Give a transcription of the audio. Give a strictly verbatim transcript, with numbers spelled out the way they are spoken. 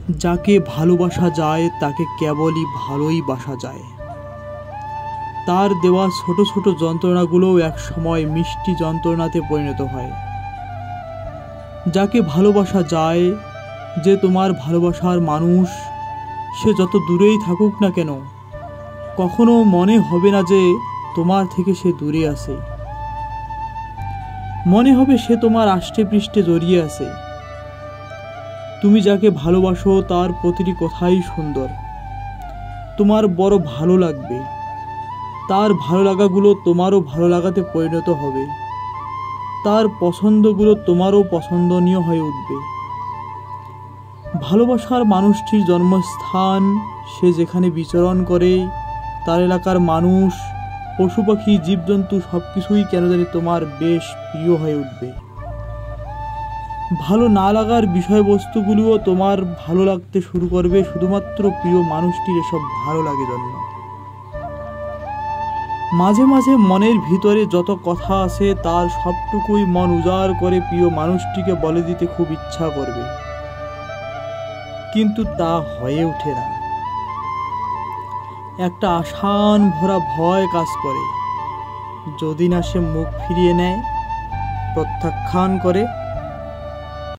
যাকে ভালোবাসা যায় তাকে কেবলই ভালোই বাসা যায়। তার দেওয়া ছোট ছোট যন্ত্রণাগুলোও এক সময় মিষ্টি যন্ত্রণাতে পরিণত হয়। যাকে ভালোবাসা যায়, যে তোমার ভালোবাসার মানুষ, সে যত দূরেই থাকুক না কেন, কখনো মনে হবে না যে তোমার থেকে সে দূরে আছে। মনে হবে সে তোমার আষ্টে পৃষ্ঠে জড়িয়ে আছে। তুমি যাকে ভালোবাসো তার প্রতিটি কথাই সুন্দর, তোমার বড় ভালো লাগবে। তার ভালো লাগাগুলো তোমারও ভালো লাগাতে পরিণত হবে। তার পছন্দগুলো তোমারও পছন্দনীয় হয়ে উঠবে। ভালোবাসার মানুষটির জন্মস্থান, সে যেখানে বিচরণ করে, তার এলাকার মানুষ, পশু পাখি, জীবজন্তু সব কিছুই কেন জানি তোমার বেশ প্রিয় হয়ে উঠবে। ভালো না লাগার বিষয়বস্তুগুলোও তোমার ভালো লাগতে শুরু করবে শুধুমাত্র প্রিয় মানুষটির এসব ভালো লাগে জন্য। মাঝে মাঝে মনের ভিতরে যত কথা আছে তার সবটুকুই মন উজাড় করে প্রিয় মানুষটিকে বলে দিতে খুব ইচ্ছা করবে, কিন্তু তা হয়ে ওঠে না। একটা আশান ভরা ভয় কাজ করে, যদি না সে মুখ ফিরিয়ে নেয়, প্রত্যাখ্যান করে,